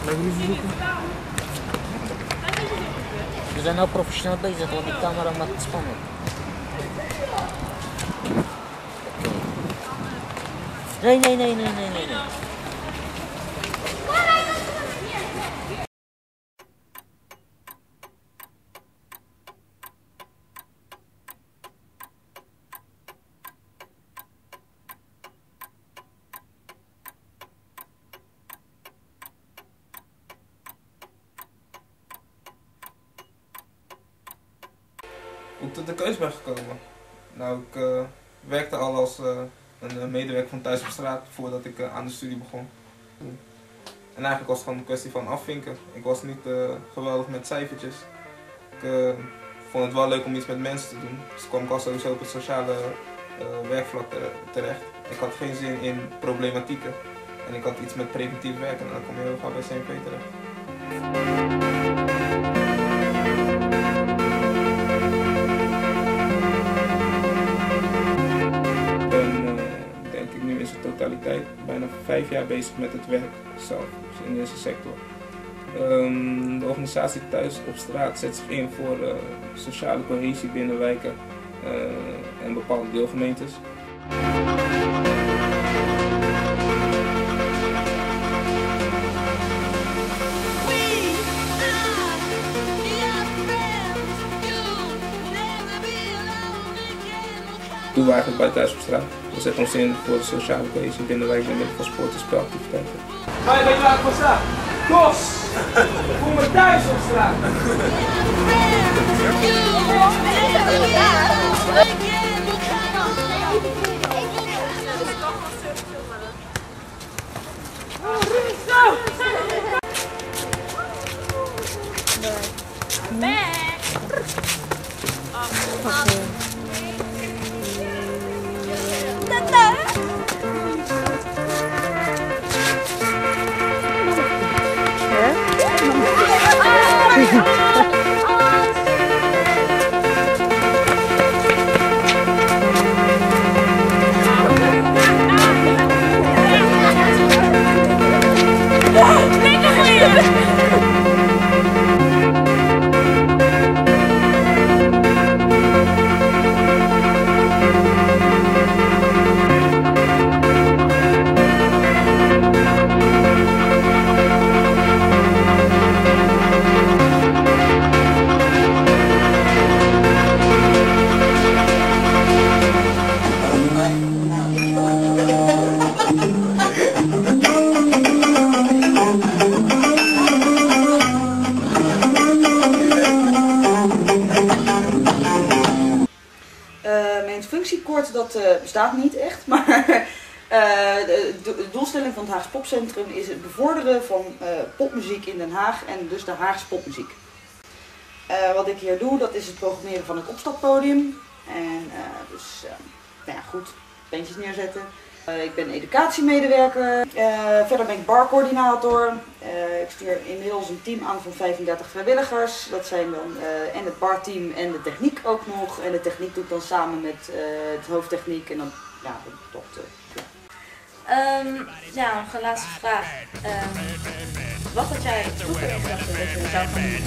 We zijn nou professioneel bezig, want die camera maakt het spannend. Nee. Hoe ik tot de keuze ben gekomen? Nou, ik werkte al als een medewerker van Thuis op Straat voordat ik aan de studie begon. En eigenlijk was het gewoon een kwestie van afvinken. Ik was niet geweldig met cijfertjes. Ik vond het wel leuk om iets met mensen te doen. Dus kwam ik al sowieso op het sociale werkvlak terecht. Ik had geen zin in problematieken. En ik had iets met preventief werken en dan kom je heel gauw bij CNV terecht. In zijn totaliteit bijna 5 jaar bezig met het werk zelf, dus in deze sector. De organisatie Thuis op Straat zet zich in voor sociale cohesie binnen wijken en bepaalde deelgemeentes. Doen we eigenlijk bij Thuis op Straat. We zetten ons in voor de sociale cohesie binnen wijken door middel van sport en spelactiviteiten. Ga je bij Thuis op Straat? Kos! Voel me thuis op straat! Mijn functiekoord dat bestaat niet echt, maar de doelstelling van het Haags Popcentrum is het bevorderen van popmuziek in Den Haag en dus de Haagse popmuziek. Wat ik hier doe, dat is het programmeren van het opstappodium. En nou ja, goed, bandjes neerzetten. Ik ben educatiemedewerker. Verder ben ik barcoördinator. Ik stuur inmiddels een team aan van 35 vrijwilligers. Dat zijn dan en het barteam en de techniek ook nog. En de techniek doet dan samen met het hoofdtechniek en dan ja, dat. Ja, nog een laatste vraag. Wat had jij vroeger in gedachten dat je zou gaan doen?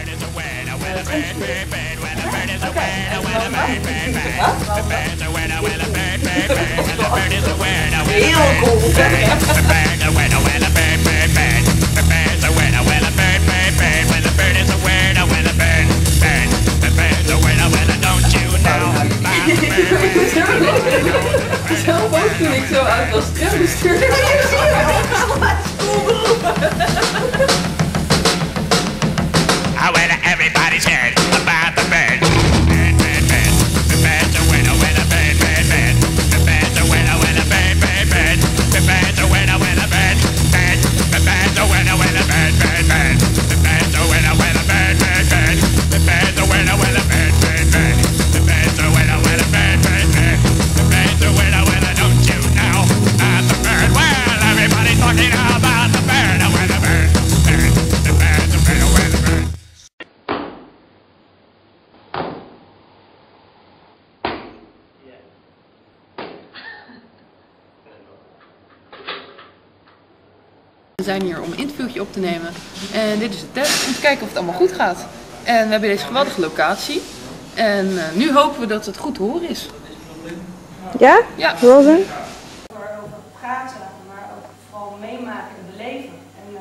Heel cool! Zelf ook toen ik zo uit was trambestuurder. Everybody's heard about the bird. The bird's a winner, winner, bird, bird, bird. The bird's a winner, winner, bird, bird, bird. The bird's a winner, winner, bird. We zijn hier om een interviewtje op te nemen en dit is de test om te kijken of het allemaal goed gaat. En we hebben deze geweldige locatie en nu hopen we dat het goed te horen is. Ja? Ja. Rozen? Over praten, maar ook vooral meemaken en beleven. En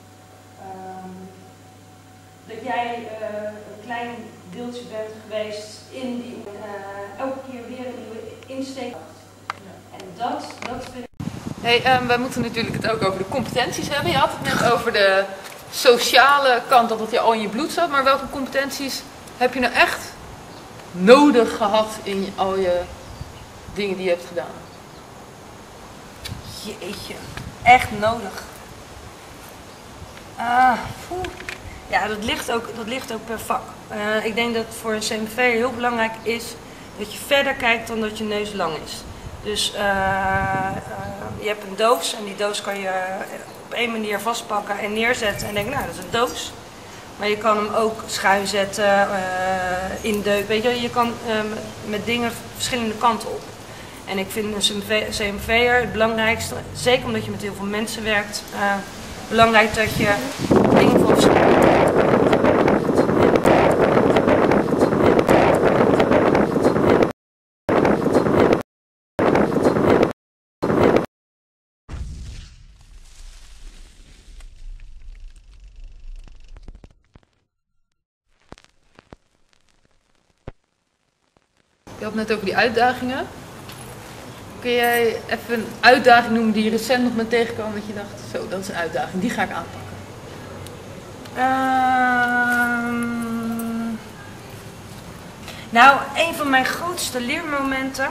dat jij een klein deeltje bent geweest in die elke keer weer een nieuwe insteek. En dat vind ik. Hey, wij moeten natuurlijk het ook over de competenties hebben. Je had het net over de sociale kant, dat het je al in je bloed zat. Maar welke competenties heb je nou echt nodig gehad in al je dingen die je hebt gedaan? Jeetje, echt nodig. Ja, dat ligt ook per vak. Ik denk dat voor een CMV heel belangrijk is dat je verder kijkt dan dat je neus lang is. Dus je hebt een doos en die doos kan je op één manier vastpakken en neerzetten en denken, nou dat is een doos. Maar je kan hem ook schuin zetten, indeuken, weet je, je kan met dingen verschillende kanten op. En ik vind een CMV'er het belangrijkste, zeker omdat je met heel veel mensen werkt, belangrijk dat je dingen van verschillende Je had het net over die uitdagingen. Kun jij even een uitdaging noemen die je recent nog bent tegengekomen dat je dacht, zo, dat is een uitdaging, die ga ik aanpakken? Nou, een van mijn grootste leermomenten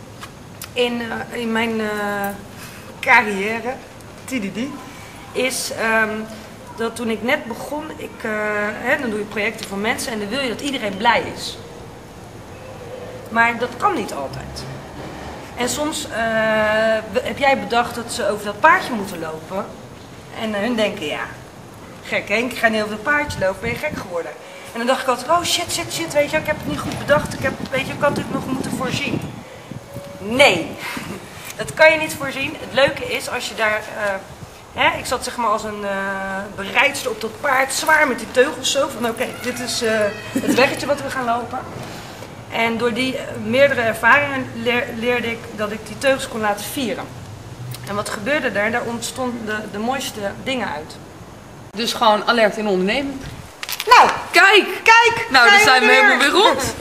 in mijn carrière, is dat toen ik net begon, dan doe je projecten voor mensen en dan wil je dat iedereen blij is. Maar dat kan niet altijd. En soms heb jij bedacht dat ze over dat paardje moeten lopen. En hun denken, ja, gek Henk, ik ga niet over dat paardje lopen, ben je gek geworden. En dan dacht ik altijd, oh shit, weet je, ik heb het niet goed bedacht. Ik had het nog moeten voorzien. Nee, dat kan je niet voorzien. Het leuke is als je daar, ik zat zeg maar als een berijdster op dat paard, zwaar met die teugels zo. Van oké, dit is het weggetje wat we gaan lopen. En door die meerdere ervaringen leerde ik dat ik die teugels kon laten vieren. En wat gebeurde daar? Daar ontstonden de mooiste dingen uit. Dus gewoon alert in ondernemen. Nou, kijk! Nou, dan zijn we helemaal weer rond.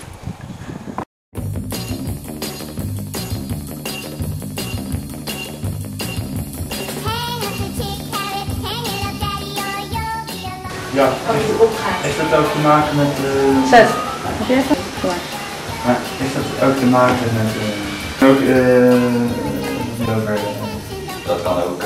Ja, heeft dat ook te maken met... Zet. Heb je even? Ja, heeft dat ook te maken met... Dat kan ook...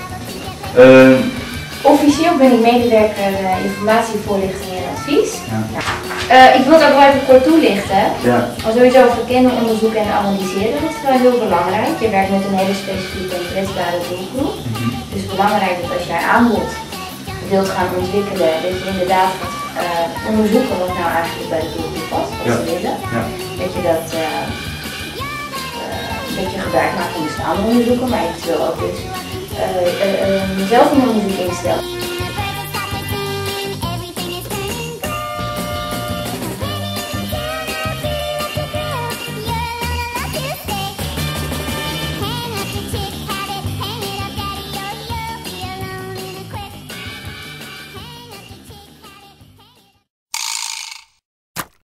Officieel ben ik medewerker informatievoorlichting en advies. Ja. Ik wil het ook wel even kort toelichten. Ja. Maar sowieso verkennen, onderzoeken en analyseren, dat is wel heel belangrijk. Je werkt met een hele specifieke en kwetsbare doelgroep. Dus belangrijk dat als jij aanbod wilt gaan ontwikkelen, dat je inderdaad gaat onderzoeken wat nou eigenlijk bij de doelgroep past, wat ze willen. Ja. Dat je gebruik maakt van bestaande onderzoeken, maar eventueel ook dus zelf een onderzoek instelt.